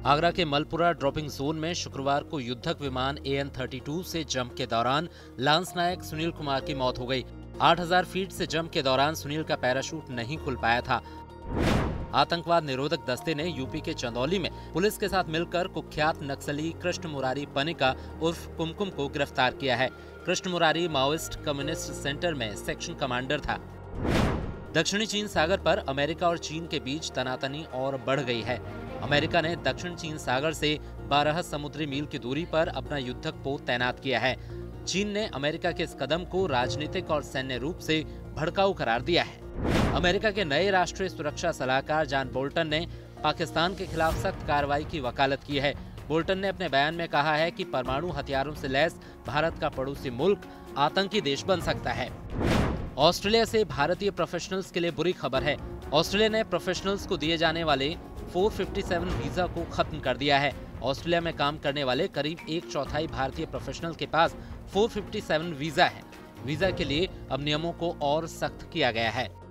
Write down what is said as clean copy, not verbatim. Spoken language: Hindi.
आगरा के मलपुरा ड्रॉपिंग जोन में शुक्रवार को युद्धक विमान AN-32 से जंप के दौरान लांस नायक सुनील कुमार की मौत हो गई। 8000 फीट से जंप के दौरान सुनील का पैराशूट नहीं खुल पाया था। आतंकवाद निरोधक दस्ते ने यूपी के चंदौली में पुलिस के साथ मिलकर कुख्यात नक्सली कृष्ण मुरारी पनिका उर्फ कुमकुम को गिरफ्तार किया है। Krishna Murari Maoist communist centre में सेक्शन कमांडर था। दक्षिणी चीन सागर पर अमेरिका और चीन के बीच तनातनी और बढ़ गई है। अमेरिका ने दक्षिण चीन सागर से 12 समुद्री मील की दूरी पर अपना युद्धक पोत तैनात किया है। चीन ने अमेरिका के इस कदम को राजनीतिक और सैन्य रूप से भड़काऊ करार दिया है। अमेरिका के नए राष्ट्रीय सुरक्षा सलाहकार जॉन बोल्टन ने पाकिस्तान के खिलाफ सख्त कार्रवाई की वकालत की है। बोल्टन ने अपने बयान में कहा है कि परमाणु हथियारों से लैस भारत का पड़ोसी मुल्क आतंकी देश बन सकता है। ऑस्ट्रेलिया से भारतीय प्रोफेशनल्स के लिए बुरी खबर है। ऑस्ट्रेलिया ने प्रोफेशनल्स को दिए जाने वाले 457 वीजा को खत्म कर दिया है। ऑस्ट्रेलिया में काम करने वाले करीब 1/4 भारतीय प्रोफेशनल के पास 457 वीजा है। वीजा के लिए अब नियमों को और सख्त किया गया है।